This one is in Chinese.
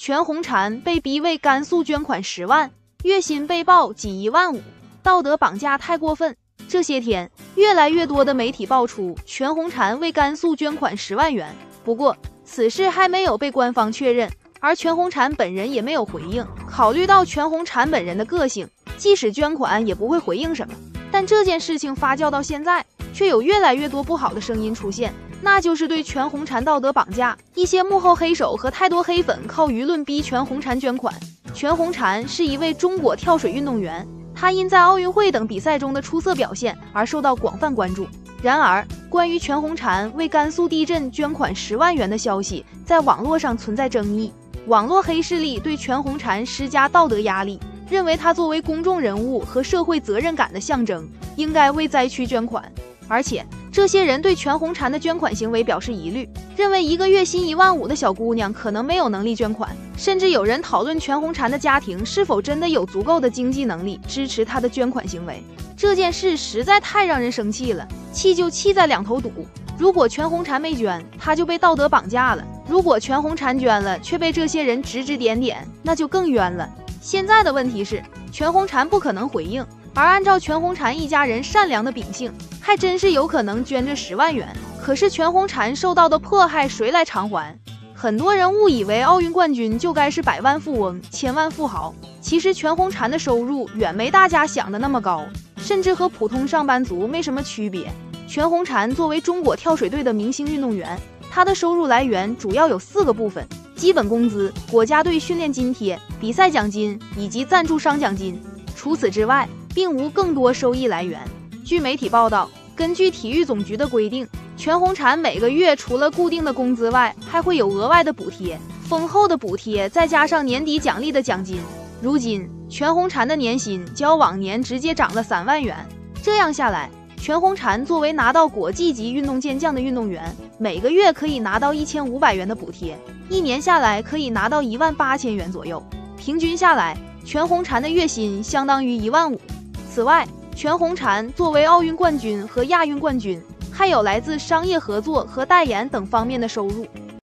全红婵被逼为甘肃捐款10万，月薪被曝仅1万5，道德绑架太过分。这些天，越来越多的媒体爆出全红婵为甘肃捐款10万元，不过此事还没有被官方确认，而全红婵本人也没有回应。考虑到全红婵本人的个性，即使捐款也不会回应什么。但这件事情发酵到现在，却有越来越多不好的声音出现，那就是对全红婵道德绑架，一些幕后黑手和太多黑粉靠舆论逼全红婵捐款。全红婵是一位中国跳水运动员，她因在奥运会等比赛中的出色表现而受到广泛关注。然而，关于全红婵为甘肃地震捐款10万元的消息，在网络上存在争议。网络黑势力对全红婵施加道德压力，认为她作为公众人物和社会责任感的象征，应该为灾区捐款。而且，这些人对全红婵的捐款行为表示疑虑，认为一个月薪1万5的小姑娘可能没有能力捐款，甚至有人讨论全红婵的家庭是否真的有足够的经济能力支持她的捐款行为。这件事实在太让人生气了，气就气在两头堵。如果全红婵没捐，她就被道德绑架了；如果全红婵捐了，却被这些人指指点点，那就更冤了。现在的问题是，全红婵不可能回应，而按照全红婵一家人善良的秉性，还真是有可能捐这10万元。可是全红婵受到的迫害谁来偿还？很多人误以为奥运冠军就该是百万富翁、千万富豪，其实全红婵的收入远没大家想的那么高，甚至和普通上班族没什么区别。全红婵作为中国跳水队的明星运动员，她的收入来源主要有4个部分：基本工资、国家队训练津贴、比赛奖金以及赞助商奖金。除此之外，并无更多收益来源。据媒体报道，根据体育总局的规定，全红婵每个月除了固定的工资外，还会有额外的补贴，丰厚的补贴再加上年底奖励的奖金。如今，全红婵的年薪较往年直接涨了3万元。这样下来，全红婵作为拿到国际级运动健将的运动员，每个月可以拿到1500元的补贴，1年下来可以拿到18000元左右。平均下来，全红婵的月薪相当于1万5。此外，全红婵作为奥运冠军和亚运冠军，还有来自商业合作和代言等方面的收入。